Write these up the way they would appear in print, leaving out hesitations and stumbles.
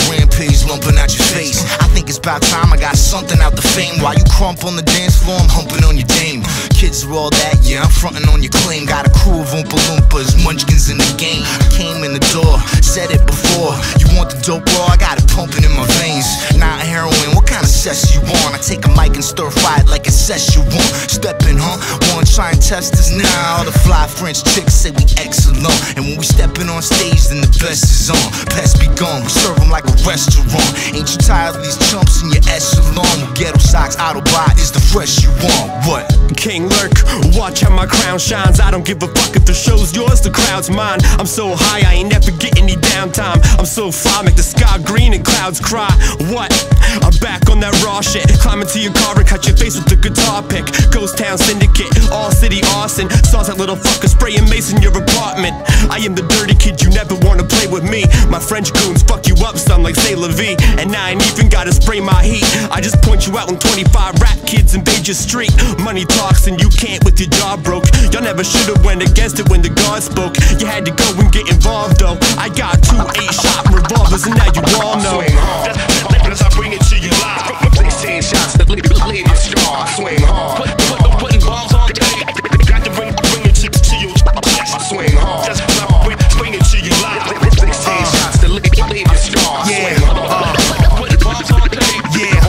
rampage lumping out your face. I think it's about time I got something out the fame. While you crump on the dance floor, I'm humping on your dame. Kids are all that, yeah, I'm frontin' on your claim. Got a crew of Oompa Loompas, munchkins in the game. I came in the door, said it before. You want the dope raw? I got it pumping in my veins. Not heroin, what kind of cess you want? I take a mic and stir fry it like a Szechuan. Steppin', huh? Wanna try and test us now? All the fly French chicks say we excellent. And when we steppin' on stage, then the best is on. Pest be gone, we serve them like a restaurant. Ain't you tired of these chumps in your echelon? With ghetto socks, Autobot is the fresh you want. What? King Lurk, watch how my crown shines. I don't give a fuck if the show's yours, the crowd's mine. I'm so high, I ain't never getting any downtime. I'm so fly, make the sky green and clouds cry. What? I'm back on that raw shit. Climb into your car and cut your face with the guitar pick. Ghost Town Syndicate, all city arson. Saws that little fucker spraying mace in your apartment. I am the dirty kid you never wanna play with me. My French goons fuck you up, son, like C'est La Vie. And I ain't even gotta spray my heat. I just point you out when 25 rap kids invade your street. Money talks and you can't with your jaw broke. Y'all never should've went against it when the God spoke. You had to go and get involved though. I got 2 8-shot revolvers and now you all know. As I bring it to you live, 16 shots that leave your scar. Swing hard, putting bombs on the tape. Got to bring it to you. Swing hard, just bring it to you live. 16 shots that leave your scar. Swing hard, putting bombs on the tape.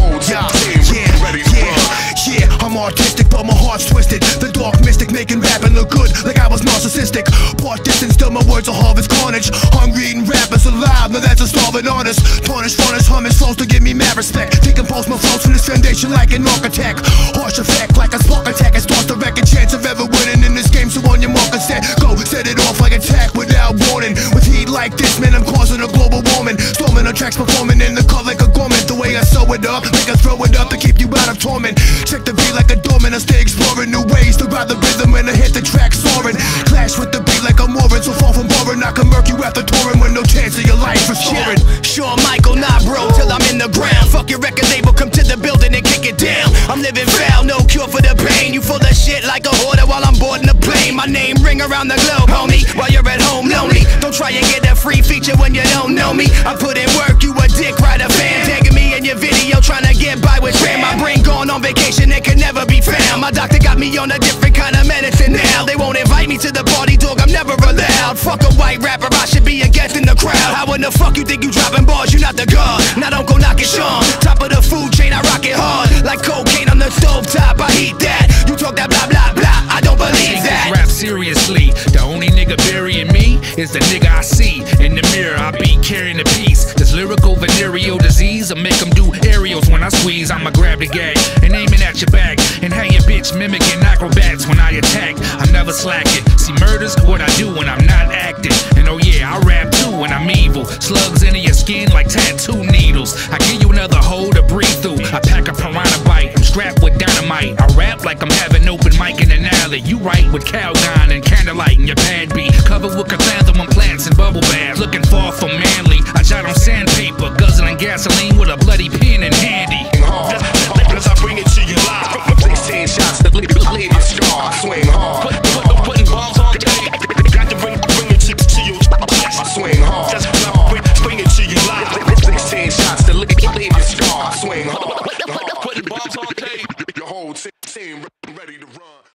Yeah, I'm artistic, but my heart's twisted. The dark mystic making rapping look good, like I was narcissistic. Part distance, still my words are harvest carnage. Hungry eating rappers alive, now that's a starving artist. Tarnish, furnace, humming flows to give me mad respect. Decompose my flows from this foundation like an architect. Harsh effect, like a spark attack. It starts to wreck a chance of ever winning in this game. So on your mark and set, go, set it off like attack without warning. With heat like this, man, I'm causing a global warming. Storming on tracks, performing in the cut like a garment. The way I sew it up, make us throw it up to keep you out of torment. Check the beat like a dormant, I stay exploring new ways to ride the rhythm when I hit the track soaring. Clash with the beat like a Morin, so far from boring. I can murk you after touring with no chance of your life restoring. Shawn Michael, nah bro, till I'm in the ground. Fuck your record label, come to the building and kick it down. I'm living foul, no cure for the pain. You full of shit like a hoarder while I'm boarding the plane. My name ring around the globe, homie, while you're at home lonely. Don't try and get a free feature when you don't know me. I put in work, you a dick rider fan. Tagging me in your video, trying to get by with spam. My brain gone on vacation, it can never be found. My doctor got me on a different kind of medicine now. They won't invite me to the party, dog, I'm never allowed. Fuck a white rapper, I should be a guest in the crowd. How in the fuck you think you dropping bars, you not the god. Now don't go knock it, Sean. Top of the food chain, I rock it hard. Like cocaine on the stove top, I heat that. You talk that blah blah blah, I don't believe that. Rap seriously, the only nigga burying me is the nigga I see in the mirror. I be carrying the piece. This lyrical venereal disease, I make them do aerials when I squeeze. I'ma grab the gag and aim it at your back and have your bitch mimicking acrobats when I attack. I'm never slacking. See, murder's what I do when I'm not acting. And oh yeah, I rap too when I'm evil. Slugs into your skin like tattoo needles. I give you another hole to breathe through. I pack a piranha bite. I'm strapped with dynamite. I rap like I'm having open mic in an alley. You write with Calgon and candlelight in your pad beat. Covered with chrysanthemum plants and bubble baths. Looking far from manly. I jot on sandpaper, guzzling gasoline with a bloody pen in handy. As I bring it to you live, 16 shots that leave your scar. Swing hard, putting bombs on the tape. Got to bring it to you. Swing hard, just bring it to you live. 16 shots that leave your scar. Swing hard, putting bombs on the tape. Your whole team ready to run.